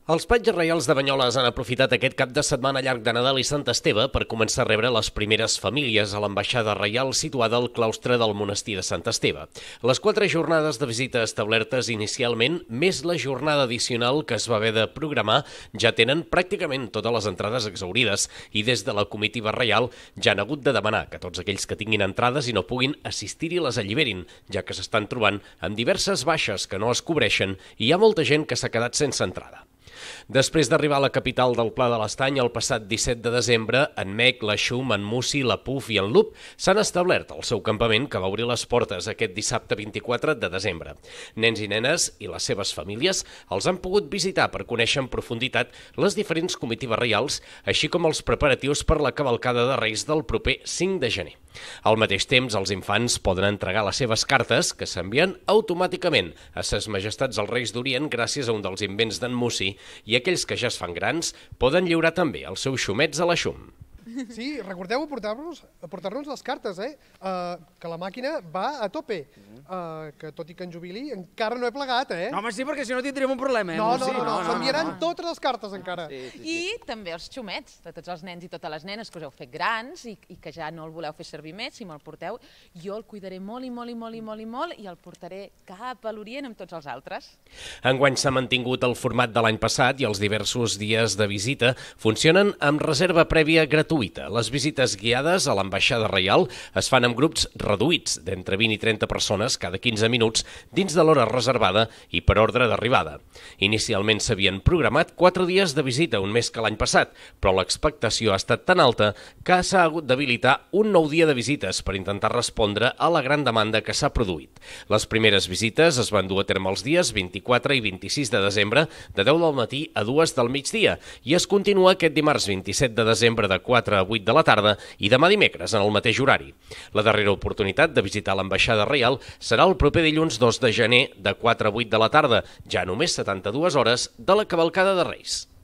Els patges reials de Banyoles han aprofitat aquest cap de setmana llarg de Nadal i Sant Esteve per començar a rebre les primeres famílies a l'ambaixada reial situada al claustre del monestir de Sant Esteve. Les 4 jornades de visita establertes inicialment, més la jornada addicional que es va haver de programar, ja tenen pràcticament totes les entrades exhaurides i des de la comitiva reial ja han hagut de demanar que tots aquells que tinguin entrades i no puguin assistir-hi les alliberin, ja que s'estan trobant amb diverses baixes que no es cobreixen i hi ha molta gent que s'ha quedat sense entrada. Després d'arribar a la capital del Pla de l'Estany el passat 17 de desembre, en Mec, la Xum, en Mussi, la Puf i en Lup s'han establert al seu campament que va obrir les portes aquest dissabte 24 de desembre. Nens i nenes i les seves famílies els han pogut visitar per conèixer en profunditat les diferents comitives reials, així com els preparatius per la cavalcada de Reis del proper 5 de gener. Al mateix temps, els infants poden entregar les seves cartes, que s'envien automàticament a ses majestats els Reis d'Orient gràcies a un dels invents d'en Mussi, i aquells que ja es fan grans poden lliurar també els seus xumets a la Xum. Sí, recordeu portar-nos les cartes, que la màquina va a tope, que tot i que en jubili encara no he plegat, No, home, sí, perquè si no tindríem un problema, No, s'enviaran totes les cartes encara. I també els xumets, de tots els nens i totes les nenes que us heu fet grans i que ja no el voleu fer servir més, si me'l porteu, jo el cuidaré molt i el portaré cap a l'Orient amb tots els altres. Enguany s'ha mantingut el format de l'any passat i els diversos dies de visita funcionen amb reserva prèvia gratuïta. Les visites guiades a l'ambaixada reial es fan amb grups reduïts d'entre 20 i 30 persones cada 15 minuts dins de l'hora reservada i per ordre d'arribada. Inicialment s'havien programat 4 dies de visita, un més que l'any passat, però l'expectació ha estat tan alta que s'ha hagut d'habilitar un nou dia de visites per intentar respondre a la gran demanda que s'ha produït. Les primeres visites es van dur a terme els dies 24 i 26 de desembre de 10 del matí a 2 del migdia i es continua aquest dimarts 27 de desembre de 4 a 8 de la tarda i demà dimecres en el mateix horari. La darrera oportunitat de visitar l'ambaixada reial serà el proper dilluns 2 de gener de 4 a 8 de la tarda, ja només 72 hores de la cavalcada de Reis.